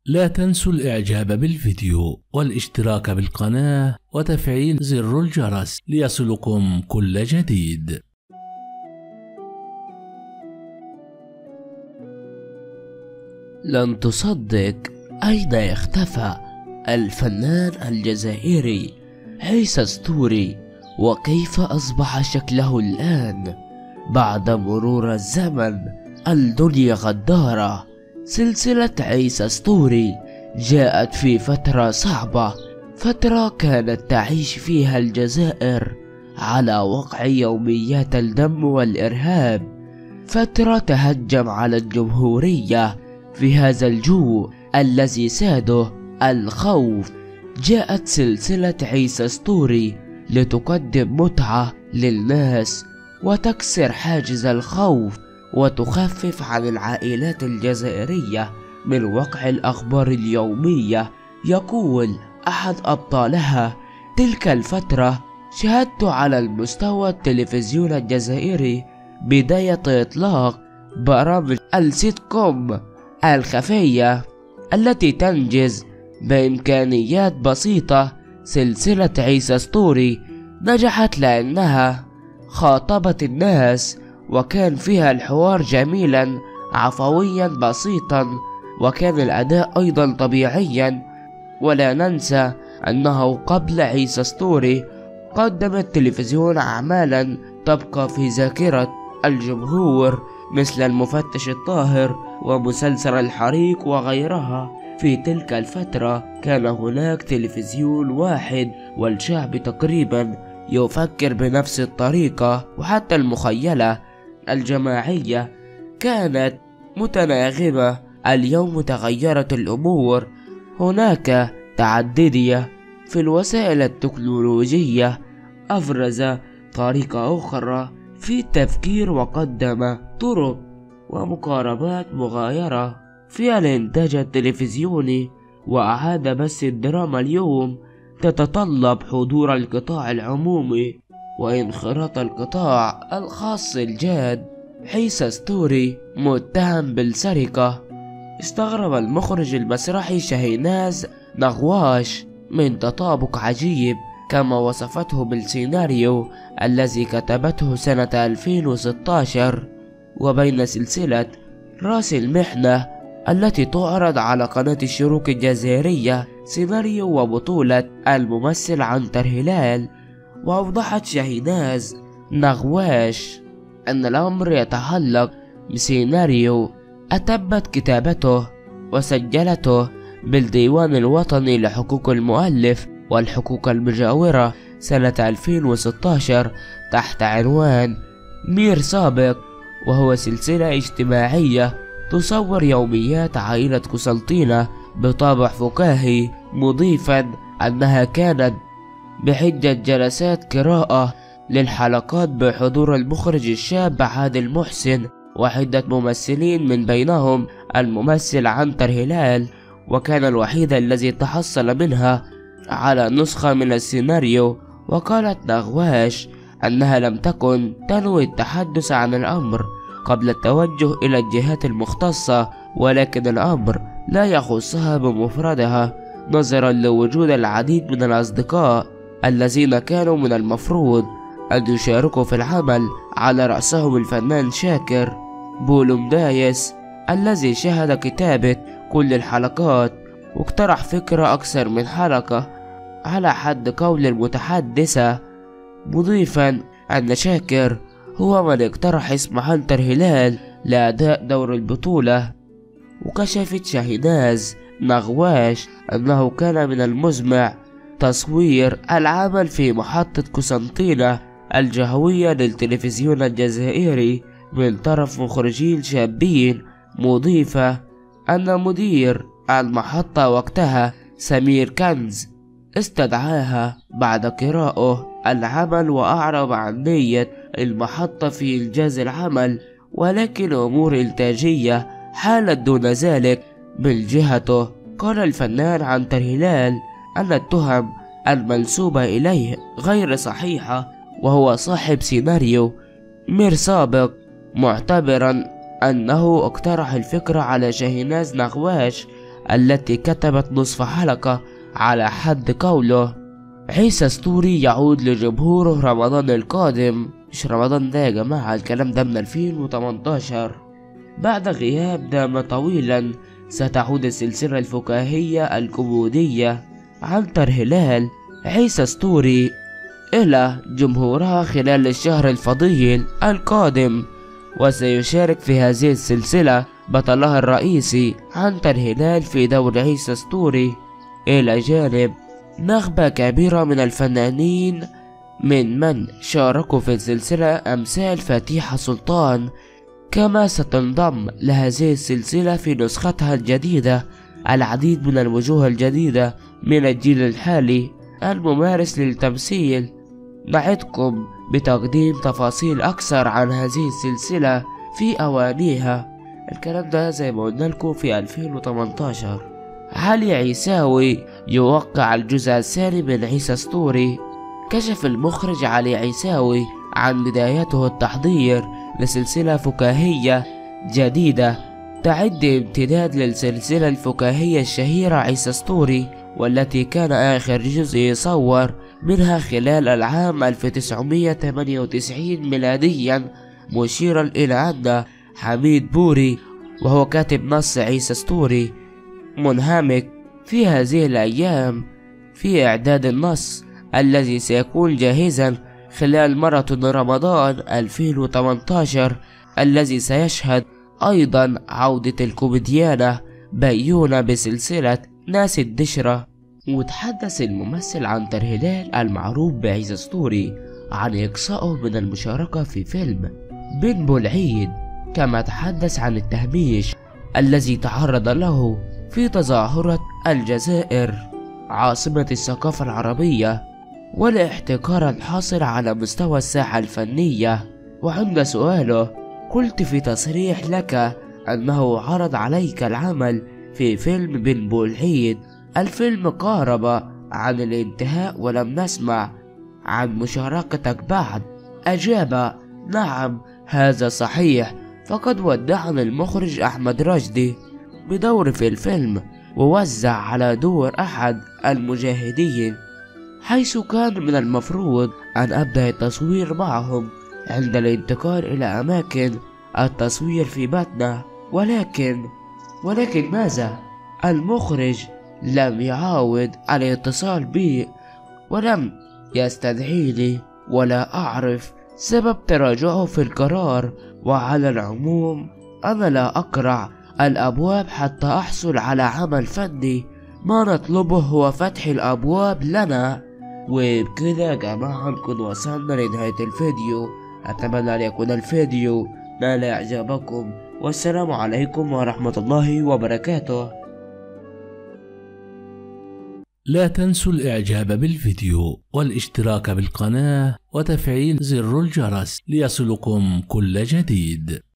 لا تنسوا الإعجاب بالفيديو والاشتراك بالقناة وتفعيل زر الجرس ليصلكم كل جديد. لن تصدق أين اختفى الفنان الجزائري عيسى ستوري، وكيف أصبح شكله الآن بعد مرور الزمن. الدنيا غدارة. سلسلة عيسى ستوري جاءت في فترة صعبة، فترة كانت تعيش فيها الجزائر على وقع يوميات الدم والإرهاب، فترة تهجم على الجمهورية في هذا الجو الذي ساده الخوف. جاءت سلسلة عيسى ستوري لتقدم متعة للناس وتكسر حاجز الخوف وتخفف عن العائلات الجزائرية من وقع الأخبار اليومية. يقول أحد أبطالها: تلك الفترة شاهدت على المستوى التلفزيون الجزائري بداية إطلاق برامج السيت كوم الخفية التي تنجز بإمكانيات بسيطة. سلسلة عيسى ستوري نجحت لأنها خاطبت الناس، وكان فيها الحوار جميلا عفويا بسيطا، وكان الأداء أيضا طبيعيا. ولا ننسى أنه قبل عيسى ستوري قدم التلفزيون أعمالا تبقى في ذاكرة الجمهور مثل المفتش الطاهر ومسلسل الحريق وغيرها. في تلك الفترة كان هناك تلفزيون واحد والشعب تقريبا يفكر بنفس الطريقة، وحتى المخيلة الجماعية كانت متناغمة. اليوم تغيرت الأمور، هناك تعددية في الوسائل التكنولوجية، أفرز طريقة أخرى في التفكير وقدم طرق ومقاربات مغايرة في الإنتاج التلفزيوني. وأعاد بث الدراما اليوم تتطلب حضور القطاع العمومي وانخراط القطاع الخاص الجاد. عيسى ستوري متهم بالسرقة. استغرب المخرج المسرحي شاهيناز نغواش من تطابق عجيب كما وصفته بالسيناريو الذي كتبته سنة 2016 وبين سلسلة راس المحنة التي تعرض على قناة الشروق الجزائرية، سيناريو وبطولة الممثل عنتر هلال. وأوضحت شاهيناز نغواش أن الأمر يتعلق بسيناريو أتمت كتابته وسجلته بالديوان الوطني لحقوق المؤلف والحقوق المجاورة سنة 2016 تحت عنوان مير سابق، وهو سلسلة اجتماعية تصور يوميات عائلة قسنطينة بطابع فكاهي، مضيفا أنها كانت بحجة جلسات قراءة للحلقات بحضور المخرج الشاب عادل محسن وعدة ممثلين من بينهم الممثل عنتر هلال، وكان الوحيد الذي تحصل منها على نسخة من السيناريو. وقالت نغواش أنها لم تكن تنوي التحدث عن الأمر قبل التوجه إلى الجهات المختصة، ولكن الأمر لا يخصها بمفردها نظرا لوجود العديد من الأصدقاء الذين كانوا من المفروض أن يشاركوا في العمل، على رأسهم الفنان شاكر بولمدايس الذي شاهد كتابة كل الحلقات واقترح فكرة أكثر من حلقة على حد قول المتحدثة، مضيفا أن شاكر هو من اقترح اسم عنتر هلال لأداء دور البطولة. وكشفت شاهيناز نغواش أنه كان من المزمع تصوير العمل في محطة قسنطينة الجهوية للتلفزيون الجزائري من طرف مخرجين شابين، مضيفة أن مدير المحطة وقتها سمير كنز استدعاها بعد قراءة العمل وأعرب عن نية المحطة في إنجاز العمل، ولكن أمور إنتاجية حالت دون ذلك من جهته. قال الفنان عنتر هلال أن التهم المنسوبة إليه غير صحيحة، وهو صاحب سيناريو مير سابق، معتبرا أنه اقترح الفكرة على شاهيناز نغواش التي كتبت نصف حلقة على حد قوله. عيسى ستوري يعود لجمهوره رمضان القادم. مش رمضان ده يا جماعة، الكلام ده من 2018. بعد غياب دام طويلا ستعود السلسلة الفكاهية الكوميدية عنتر هلال عيسى ستوري إلى جمهورها خلال الشهر الفضيل القادم، وسيشارك في هذه السلسلة بطلها الرئيسي عنتر هلال في دور عيسى ستوري، إلى جانب نخبة كبيرة من الفنانين من شاركوا في السلسلة أمثال فتيحة سلطان. كما ستنضم لهذه السلسلة في نسختها الجديدة العديد من الوجوه الجديدة من الجيل الحالي الممارس للتمثيل. نعدكم بتقديم تفاصيل أكثر عن هذه السلسلة في أوانيها. الكلام ده زي ما قلنا لكم في 2018. علي عيساوي يوقع الجزء الثاني من عيسى ستوري. كشف المخرج علي عيساوي عن بدايته التحضير لسلسلة فكاهية جديدة تعد امتداد للسلسلة الفكاهية الشهيرة عيسى ستوري، والتي كان آخر جزء يصور منها خلال العام 1998 ميلاديا، مشيرا إلى أن حميد بوري وهو كاتب نص عيسى ستوري منهمك في هذه الأيام في إعداد النص الذي سيكون جاهزا خلال ماراثون رمضان 2018 الذي سيشهد أيضا عودة الكوميديانة بيونة بسلسلة ناس الدشرة. وتحدث الممثل عنتر هلال المعروف بعيسى ستوري عن إقصائه من المشاركة في فيلم بنبو العيد، كما تحدث عن التهميش الذي تعرض له في تظاهرة الجزائر عاصمة الثقافة العربية والاحتكار الحاصل على مستوى الساحة الفنية. وعند سؤاله قلت في تصريح لك أنه عرض عليك العمل في فيلم بنبو العيد، الفيلم قارب عن الانتهاء ولم نسمع عن مشاركتك بعد. أجاب نعم هذا صحيح، فقد ودعني المخرج أحمد رشدي بدور في الفيلم ووزع على دور أحد المجاهدين، حيث كان من المفروض أن أبدأ التصوير معهم عند الانتقال إلى أماكن التصوير في باتنا، ولكن ماذا؟ المخرج لم يعاود الاتصال بي ولم يستدعيني ولا أعرف سبب تراجعه في القرار. وعلى العموم أنا لا أقرع الأبواب حتى أحصل على عمل فني، ما نطلبه هو فتح الأبواب لنا. وبكده يا جماعة نكون وصلنا لنهاية الفيديو. أتمنى أن يكون الفيديو نال إعجابكم، والسلام عليكم ورحمة الله وبركاته. لا تنسوا الإعجاب بالفيديو والاشتراك بالقناة وتفعيل زر الجرس ليصلكم كل جديد.